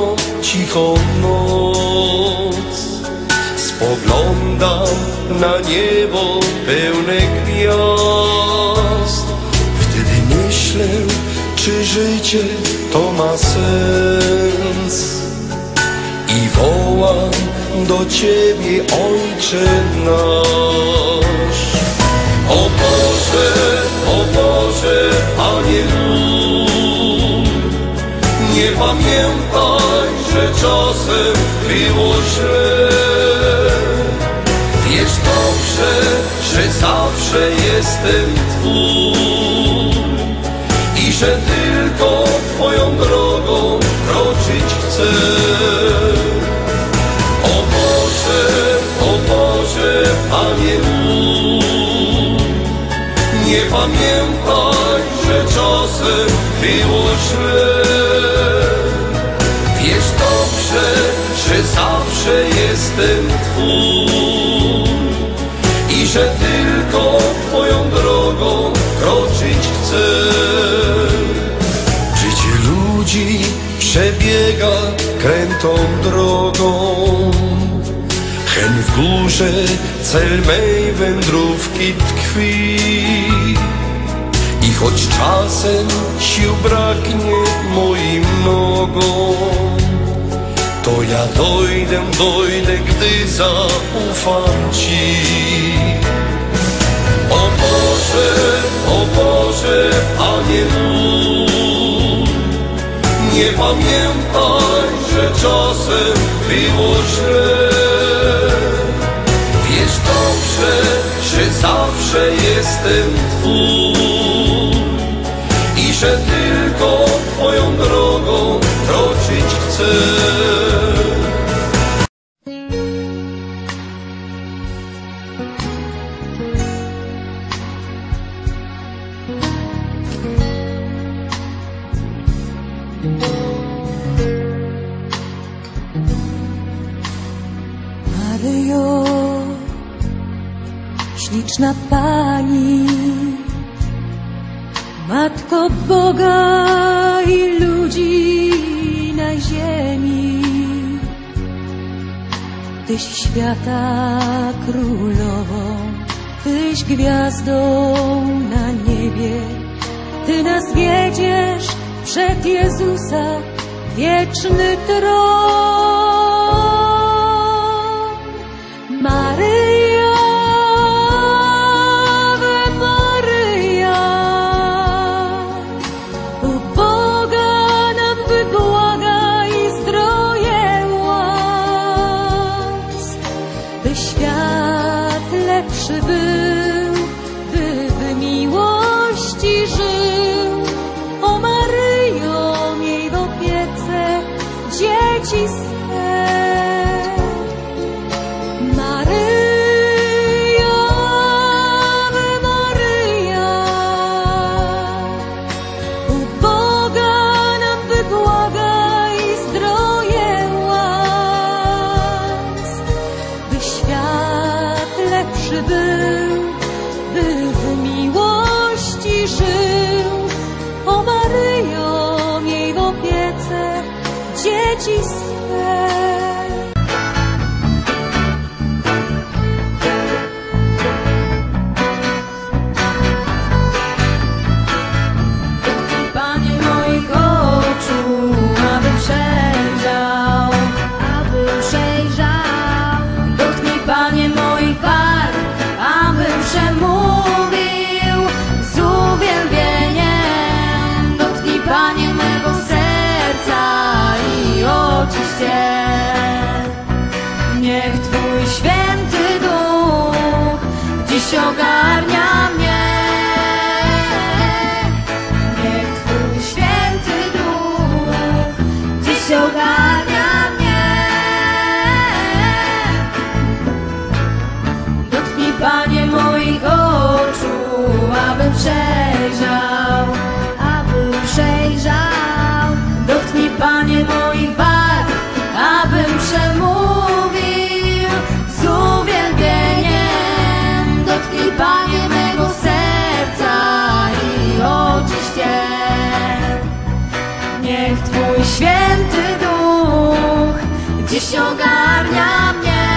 cichą noc. Spoglądam na niebo pełne gwiazd. Wtedy myślę, czy życie to ma sens. I wołam do Ciebie, Ojcze nasz. O Boże, Panie mój, nie pamiętaj, że czasem było źle. Wiesz dobrze, że zawsze jestem Twój i że tylko Twoją drogą kroczyć chcę. O Boże, Panie mój, nie pamiętaj, że czasem było źle. Wiesz dobrze, że zawsze jestem Twój i że tylko Twoją drogą kroczyć chcę. Życie ludzi przebiega krętą drogą, hen w górze cel mej wędrówki tkwi. I choć czasem sił braknie moim nogom, to ja dojdę, gdy zaufam Ci. O Boże, Panie mój, nie pamiętaj, że czasem było źle. Wiesz dobrze, że zawsze jestem Twój i że tylko Twoją drogą kroczyć chcę. Maryjo, śliczna Pani, Matko Boga i ludzi na ziemi, Tyś świata królową, Tyś gwiazdą na niebie, Ty nas wiedziesz przed Jezusa wieczny tron. Maryjo, Maryja, u Boga nam wybłagaj zdroje łask, by świat lepszy był, by w miłości żył. O Maryjo, miej w opiece dzieci swe. Był, by w miłości żył. O Maryjo, miej w opiece dzieci swe. Panie moich oczu, aby przejrzał, dotknij Panie moich warg, abym przemówił z uwielbieniem. Dotknij Panie mego serca i oczyście. Niech Twój święty duch dziś ogarnia mnie. Niech Twój święty duch dziś ogarnia mnie. Dotknij Panie moich oczu, abym przejrzał, Dotknij Panie moich warg, abym przemówił z uwielbieniem. Dotknij Panie mego serca i oczyście. Niech Twój święty duch dziś ogarnia mnie.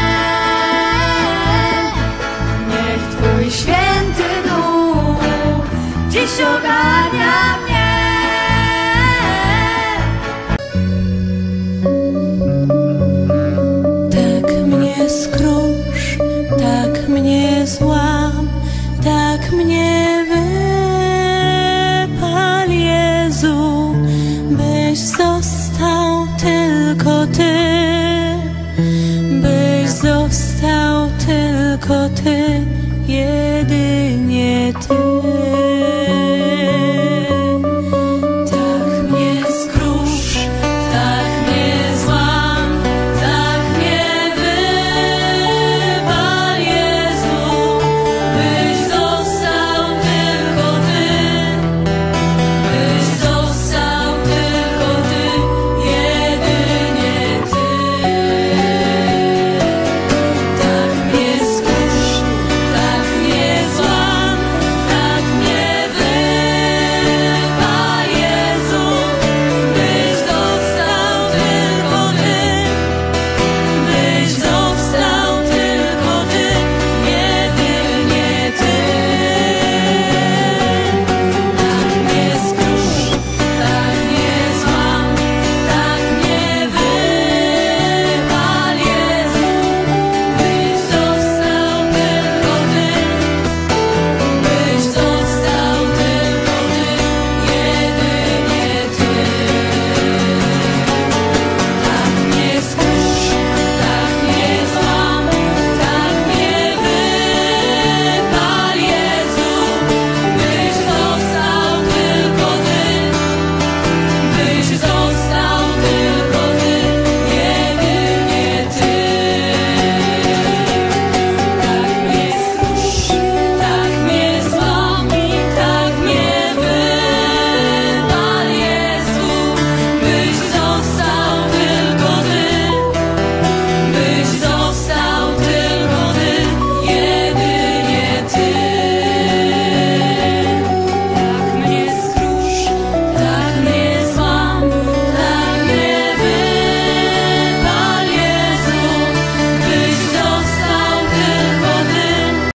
Niech Twój święty duch dziś ogarnia mnie. Tak mnie skrusz, tak mnie złam, tak mnie wypal, Jezu, byś został tylko Ty, byś został tylko Ty.